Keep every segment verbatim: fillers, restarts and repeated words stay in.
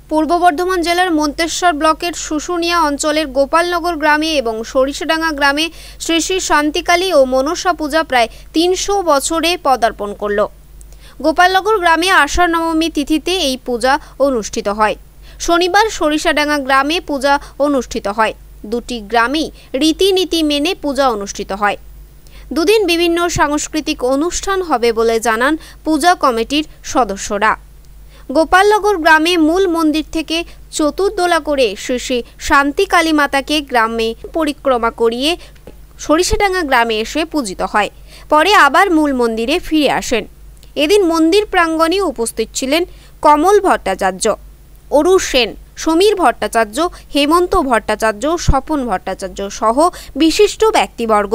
পূর্ব বর্ধমান জেলার মন্তেশ্বর ব্লকের শুশুনিয়া অঞ্চলের গোপালনগর গ্রামে এবং সরিষাডাঙ্গা গ্রামে শ্রী শ্রী শান্তিকালী ও মনসা পূজা প্রায় তিনশো বছরে পদার্পণ করল। গোপালনগর গ্রামে আষাঢ় নবমী তিথিতে এই পূজা অনুষ্ঠিত হয়। শনিবার সরিষাডাঙ্গা গ্রামে পূজা অনুষ্ঠিত হয়। দুটি গ্রামেই রীতিনীতি মেনে পূজা অনুষ্ঠিত হয়। দুদিন বিভিন্ন সাংস্কৃতিক অনুষ্ঠান হবে বলে জানান পূজা কমিটির সদস্যরা। গোপালনগর গ্রামে মূল মন্দির থেকে চতুর্দোলা করে শ্রী শ্রী শান্তিকালী মাতাকে গ্রামে পরিক্রমা করিয়ে সরিষাডাঙ্গা গ্রামে এসে পূজিত হয়। পরে আবার মূল মন্দিরে ফিরে আসেন। এদিন মন্দির প্রাঙ্গণে উপস্থিত ছিলেন কমল ভট্টাচার্য, অরু সেন, সমীর ভট্টাচার্য, হেমন্ত ভট্টাচার্য, স্বপন ভট্টাচার্য সহ বিশিষ্ট ব্যক্তিবর্গ।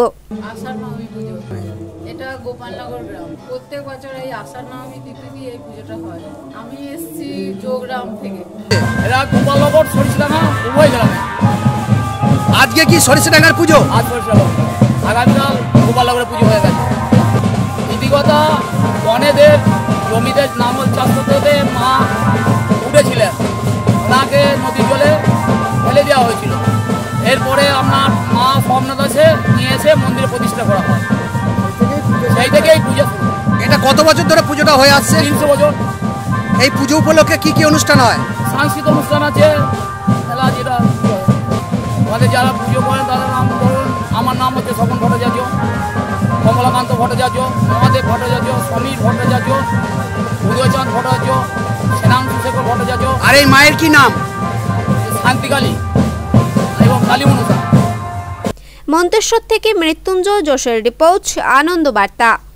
এটা গোপালনগর গ্রাম, প্রত্যেক বছর এই আষাঢ় নবমী তিথিতে এই পুজোটা হয়। আমি এসেছি যোগগ্রাম থেকে। এরা গোপালনগর সরিষাডাঙ্গা উভয় গ্রামে। আজকে কি সরিষাডাঙ্গার পুজো? আজ সরিষাডাঙ্গা, আগামীকাল গোপালনগরের পুজো হয়ে গেছে। ইতিগতা বনেদের জমিতে নাঙল চাষ করতে মা উঠেছিলেন, ওনাকে নদীর জলে ফেলে দেওয়া হয়েছিল। এরপরে আপনার মা সোমনাথ দাসে নিয়ে এসে মন্দিরে প্রতিষ্ঠা করা হয়। সেই থেকেই পুজো। এটা কত বছর ধরে পুজোটা হয়ে আসছে? তিনশো বছর। এই পুজো উপলক্ষে কি কি অনুষ্ঠান হয়? সাংস্কৃতিক অনুষ্ঠান আছে, খেলা যেটা আমাদের যারা পুজো করেন তাদের নাম ধরুন, আমার নাম হচ্ছে স্বপন ভট্টাচার্য, কমলাকান্ত ভট্টাচার্য, মহাদেব ভট্টাচার্য, সমীর ভট্টাচার্য, উদয়চাঁদ ভট্টাচার্য, সেনাংশু শেখর ভট্টাচার্য। আর এই মায়ের কি নাম? শান্তিকালী এবং কালী মনসা। মন্তেশ্বর থেকে মৃত্যুঞ্জয় যোশের রিপোর্ট, আনন্দ বার্তা।